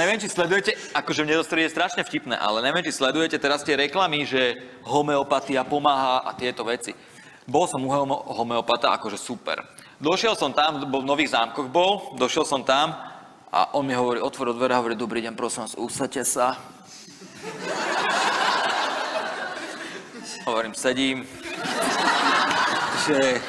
Neviem, či sledujete, akože mne to je strašne vtipné, ale neviem, či sledujete teraz tie reklamy, že homeopatia pomáha a tieto veci. Bol som u homeopata, akože super. Došiel som tam, v Nových Zámkoch došiel som tam a on mi hovorí, otvoril dvere a hovorí, dobrý deň, prosím vás, usadte sa. Hovorím, sedím. Že...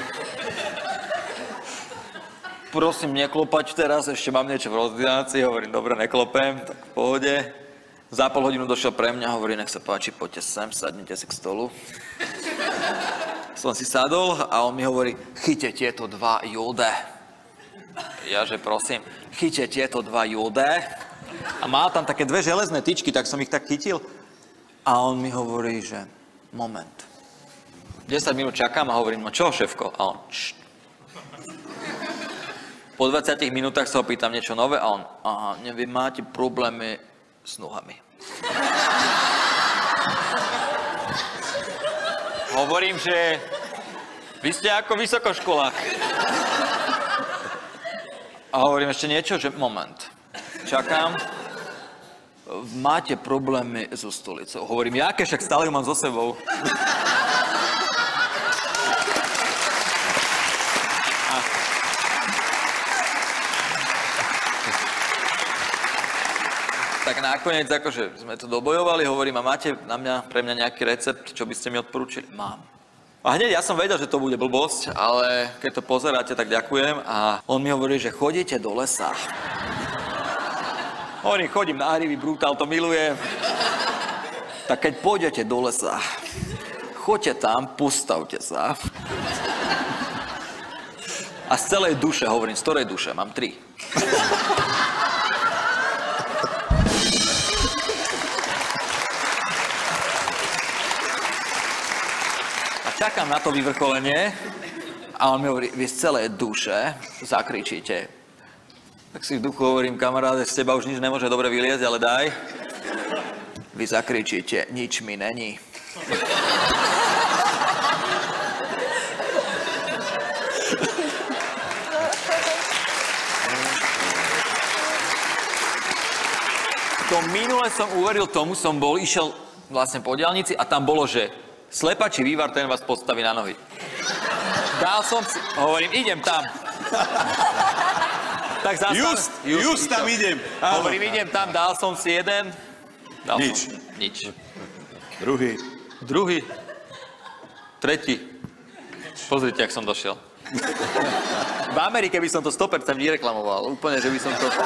Prosím, neklopať teraz, ešte mám niečo v ordinácii. Hovorím, dobre, neklopem, tak v pohode. Za pol hodinu došiel pre mňa, hovorí, nech sa páči, poďte sem, sadnite si k stolu. Som si sadol a on mi hovorí, chyťte tieto 2 jóde. Ja, že prosím, chyťte tieto 2 jóde. A mal tam také 2 železné tyčky, tak som ich tak chytil. A on mi hovorí, že moment. 10 minút čakám a hovorím, no čo, šéfko? A on, Po 20 minútach sa ho pýtam niečo nové a on, aha, neviem, máte problémy s nohami. Hovorím, že vy ste ako vysokoškolák. A hovorím ešte niečo, že moment. Čakám. Máte problémy so stolicou. Hovorím, jaké, však stále ju mám so sebou. Tak nakoniec, akože sme to dobojovali, hovorím, a máte pre mňa nejaký recept, čo by ste mi odporúčili? Mám. A hneď ja som vedel, že to bude blbosť, ale keď to pozeráte, tak ďakujem. A on mi hovorí, že chodíte do lesa. Hovorím, chodím na hryby, brutál, to milujem. Tak keď pôjdete do lesa, choďte tam, postavte sa. A z celej duše, hovorím, z ktorej duše? Mám 3. Čakám na to vyvrcholenie a on mi hovorí, vy z celej duše zakričíte. Tak si v duchu hovorím, kamaráde, z teba už nič nemôže dobre vyliezť, ale daj. Vy zakričíte, nič mi není. To minule som uveril tomu, išiel vlastne po diaľnici a tam bolo, že slepačí vývar, ten vás postaví na nohy. Dal som si... Hovorím, idem tam. Tak Just tam idem. Hovorím, idem tam, dal som si jeden. Nič. Druhý. Tretí. Pozrite, jak som došiel. V Amerike by som to 100% vyreklamoval. Úplne, že by som to...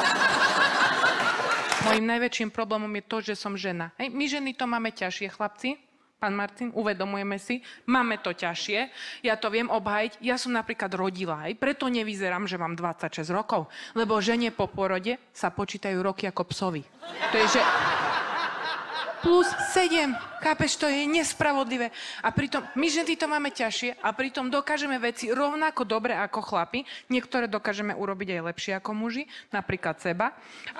Mojím najväčším problémom je to, že som žena. Hej, my ženy to máme ťažšie, chlapci. Pán Martin, uvedomujeme si, máme to ťažšie, ja to viem obhajiť, ja som napríklad rodila, aj preto nevyzerám, že mám 26 rokov, lebo žene po porode sa počítajú roky ako psovi. To je, že plus 7, chápeš, to je nespravodlivé. A pritom, my ženy to máme ťažšie a pritom dokážeme veci rovnako dobre ako chlapi, niektoré dokážeme urobiť aj lepšie ako muži, napríklad seba.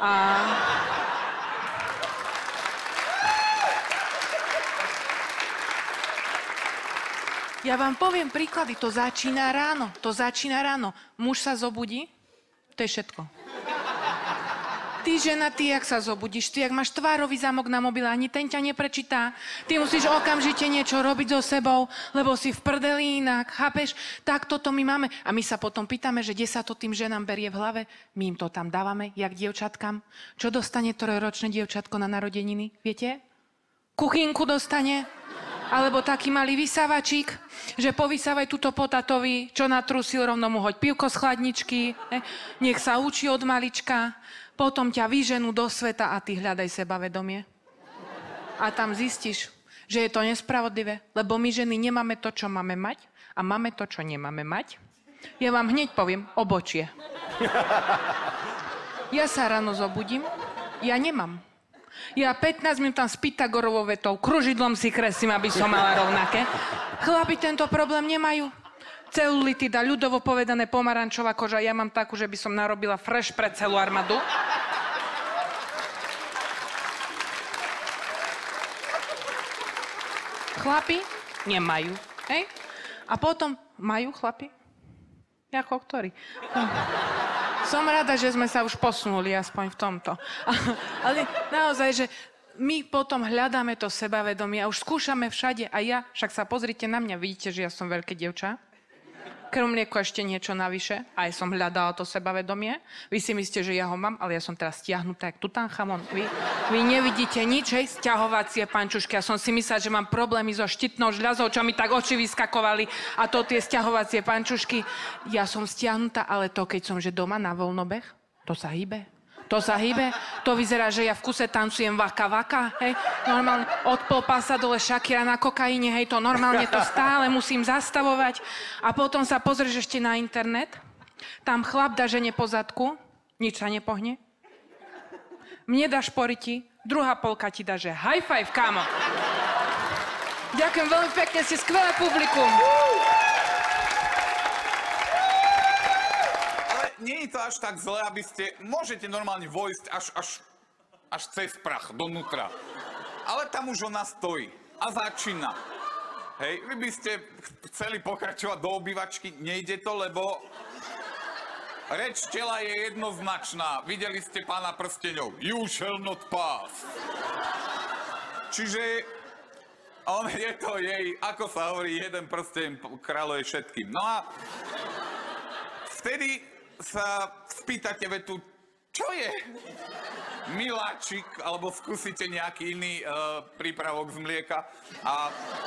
Ja vám poviem príklady, to začína ráno. Muž sa zobudí, to je všetko. Ty žena, ty jak sa zobudíš, ty jak máš tvárový zámok na mobile, ani ten ťa neprečítá. Ty musíš okamžite niečo robiť so sebou, lebo si v prdeli inak, chápeš? Tak toto my máme. A my sa potom pýtame, že kde sa to tým ženám berie v hlave. My im to tam dávame, jak dievčatkám. Čo dostane trojročné dievčatko na narodeniny, viete? Kuchynku dostane. Alebo taký malý vysávačík, že povysávaj túto potatovi, čo natrusil, rovno mu hoď pivko z chladničky, nech sa učí od malička, potom ťa vyženú do sveta a ty hľadaj sebavedomie. A tam zistíš, že je to nespravodlivé, lebo my ženy nemáme to, čo máme mať a máme to, čo nemáme mať. Ja vám hneď poviem, obočie. Ja sa ráno zobudím, ja nemám. Ja 15 minút tam s Pythagorovou vetou, kružidlom si kreslím, aby som mala rovnaké. Chlapi tento problém nemajú. Celulitida, ľudovo povedané pomarančová koža. Ja mám takú, že by som narobila fresh pre celú armádu. Chlapi nemajú. Hej? A potom majú chlapi? Ako ktorí? Som rada, že sme sa už posunuli aspoň v tomto. Ale naozaj, že my potom hľadáme to sebavedomie a už skúšame všade. A ja, však sa pozrite na mňa, vidíte, že ja som veľké dievča. Krm mlieko ešte niečo navyše. Aj som hľadala to sebavedomie. Vy si myslíte, že ja ho mám, ale ja som teraz stiahnutá jak Tutanchamon. Vy nevidíte nič, hej? Sťahovacie pančušky. Ja som si myslela, že mám problémy so štítnou žľazou, čo mi tak oči vyskakovali. A to tie sťahovacie pančušky. Ja som stiahnutá, ale to, keď som že doma na voľnobeh, to sa hýbe. To sa hýbe, to vyzerá, že ja v kuse tancujem vaka vaka, hej, normálne od pol pása dole Shakira na kokaine, hej, to normálne to stále musím zastavovať a potom sa pozrieš ešte na internet, tam chlap dá žene po zadku, nič sa nepohne, mne dá šporiti, druhá polka ti dá, že high five, kámo. Ďakujem veľmi pekne, ste skvelé publikum. Nie je to až tak zle, aby ste... Môžete normálne vojsť až cez prach, donútra. Ale tam už ona stojí a začína. Hej, vy by ste chceli pokračovať do obývačky, nejde to, lebo... Reč tela je jednoznačná. Videli ste Pána prsteňov. You shall not pass. Čiže... Je to jej, ako sa hovorí, jeden prsteň kráľuje všetkým. No a... Vtedy... sa spýtate vetu, čo je miláčik, alebo skúsite nejaký iný prípravok z mlieka. A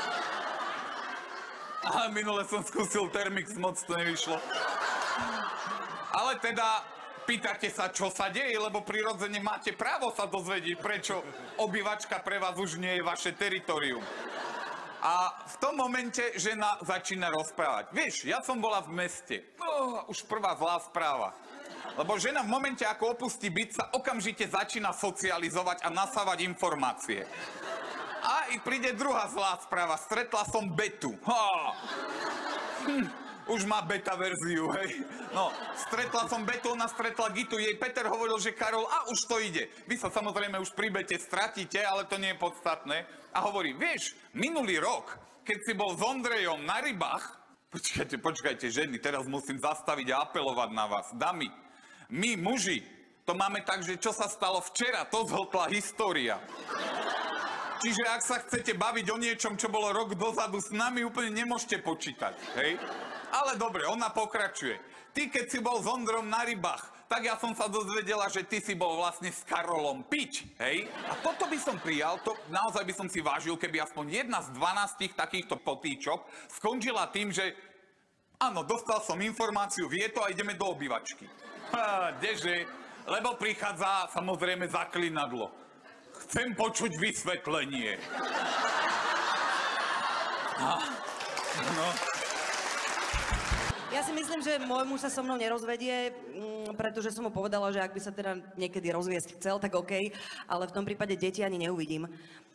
minule som skúsil Termix, moc to nevyšlo. Ale teda pýtate sa, čo sa deje, lebo prirodzene máte právo sa dozvedieť, prečo obývačka pre vás už nie je vaše teritorium. A v tom momente žena začína rozprávať. Vieš, ja som bola v meste. Už prvá zlá správa. Lebo žena v momente, ako opustí byt, sa okamžite začína socializovať a nasávať informácie. A príde druhá zlá správa. Stretla som Betu. Už má beta verziu, hej. No, stretla som Betu, ona stretla Gitu. Jej Peter hovoril, že Karol, a už to ide. Vy sa samozrejme už pri Bete stratíte, ale to nie je podstatné. A hovorí, vieš, minulý rok, keď si bol s Ondrejom na rybách... Počkajte, ženy, teraz musím zastaviť a apelovať na vás. Dámy, my muži, to máme tak, že čo sa stalo včera, to zhltla história. Čiže ak sa chcete baviť o niečom, čo bolo rok dozadu, s nami úplne nemôžete počítať, hej? Ale dobre, ona pokračuje. Ty, keď si bol s Ondrom na rybách, tak ja som sa dozvedela, že ty si bol vlastne s Karolom pič, hej? A toto by som prijal, to naozaj by som si vážil, keby aspoň jedna z 12 takýchto potýčok skončila tým, že áno, dostal som informáciu, vie to a ideme do obývačky. Kdeže? Lebo prichádza samozrejme zaklinadlo. Chcem počuť vysvetlenie. No. Ja si myslím, že môj muž sa so mnou nerozvedie, pretože som mu povedala, že ak by sa teda niekedy rozviesť chcel, tak OK, ale v tom prípade deti ani neuvidím.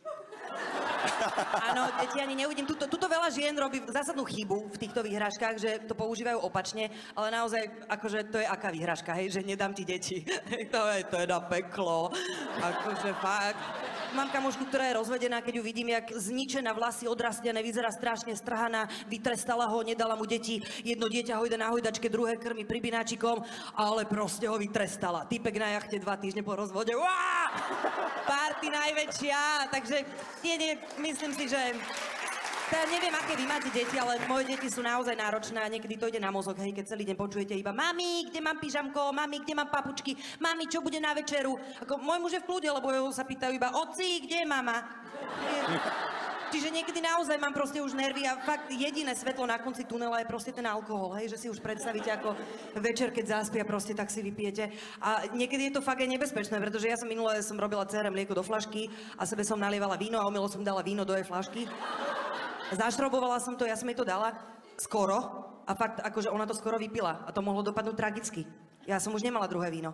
Áno, deti ani neuvidím. Tuto veľa žien robí zásadnú chybu v týchto výhražkách, že to používajú opačne, ale naozaj, akože to je aká výhražka, hej, že nedám ti deti. To je na peklo. Akože fakt. Mám kamošku, ktorá je rozvedená, keď ju vidím, jak zničená, vlasy odrastené, vyzerá strašne strhaná, vytrestala ho, nedala mu deti, jedno dieťa ho ide na hojdačke, druhé krmi pribináčikom, ale proste ho vytrestala. Týpek na jachte 2 týždne po rozvode. Uá! Party najväčšia, takže nie, myslím si, že... Ja neviem, aké vy máte deti, ale moje deti sú naozaj náročné a niekedy to ide na mozog, hej, keď celý deň počujete iba mami, kde mám pyžamko, mami, kde mám papučky, mami, čo bude na večeru. Ako môj muž je v kľude, lebo sa pýtajú iba oci, kde je mama. Čiže niekedy naozaj mám proste už nervy a fakt jediné svetlo na konci tunela je proste ten alkohol, hej, že si už predstavíte ako večer, keď zaspia, proste tak si vypijete. A niekedy je to fakt aj nebezpečné, pretože ja som minule robila dcére mlieko do flašky a sebe som nalievala víno a omylo som dala víno do jej flašky. Zašrobovala som to, ja som jej to dala skoro a fakt, akože ona to skoro vypila a to mohlo dopadnúť tragicky. Ja som už nemala druhé víno.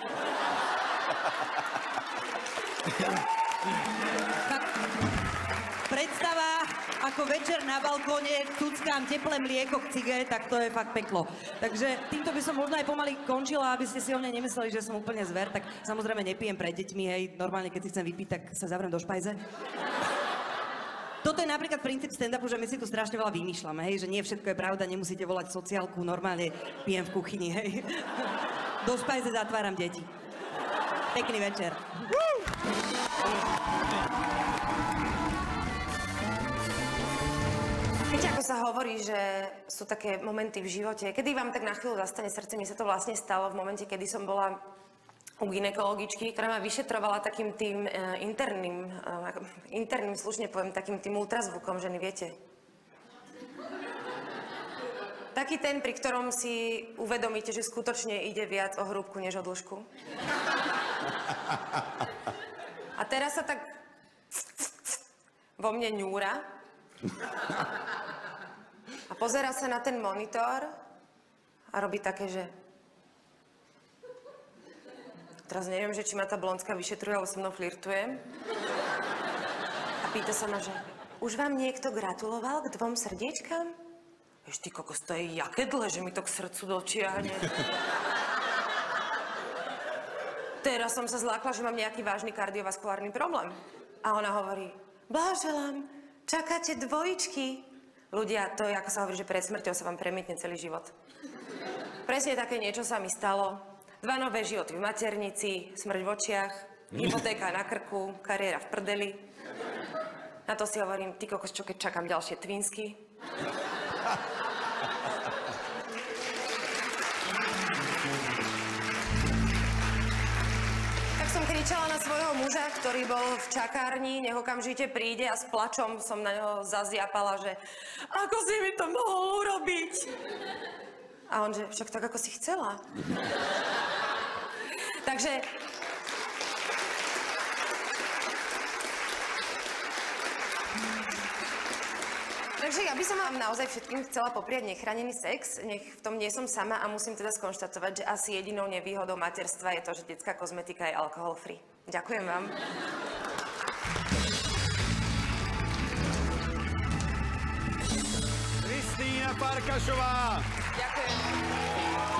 Predstava, ako večer na balkóne cuckám teplé mlieko k cige, tak to je fakt peklo. Takže týmto by som možno aj pomaly končila, aby ste si o mne nemysleli, že som úplne zver, tak samozrejme nepijem pred deťmi, hej, normálne keď si chcem vypiť, tak sa zavriem do špajze. Toto je napríklad princíp stand-upu, že my si tu strašne veľa vymýšľame, hej, že nie všetko je pravda, nemusíte volať sociálku, normálne pijem v kuchyni, hej. Do špajze zatváram deti. Pekný večer. Viete, ako sa hovorí, že sú také momenty v živote, kedy vám tak na chvíľu zastane srdce. Mne sa to vlastne stalo v momente, kedy som bola u gynekologičky, ktorá ma vyšetrovala takým tým interným, slušne poviem, takým tým ultrazvukom ženy, viete. Taký ten, pri ktorom si uvedomíte, že skutočne ide viac o hrúbku, než o dĺžku. A teraz sa tak vo mne ňúra a pozerá sa na ten monitor a robí také, že... Teraz neviem, že či ma tá blondská vyšetruje, alebo so mnou flirtuje. A pýta sa ma, že už vám niekto gratuloval k 2 srdiečkám? Vieš, ty kokos, to je jaké dlhé, že mi to k srdcu dočiahne. Teraz som sa zlákla, že mám nejaký vážny kardiovaskulárny problém. A ona hovorí, blahoželám, čakáte 2. Ľudia, to je, ako sa hovorí, že pred smrťou sa vám premietne celý život. Presne také niečo sa mi stalo. 2 nové životy v maternici, smrť v očiach, hypotéka na krku, kariéra v prdeli. Na to si hovorím, ty kokos, čo keď čakám ďalšie twinsky. Tak som kričala na svojho muža, ktorý bol v čakárni, nech okamžite príde a s plačom som na neho zazjapala, že ako si mi to mohol urobiť? A on, že však tak, ako si chcela. Takže ja by som vám naozaj všetkým chcela popriať nechránený sex, nech v tom nie som sama a musím teda skonštatovať, že asi jedinou nevýhodou materstva je to, že detská kozmetika je alkohol free. Ďakujem vám. Kristýna Farkašová. Ďakujem.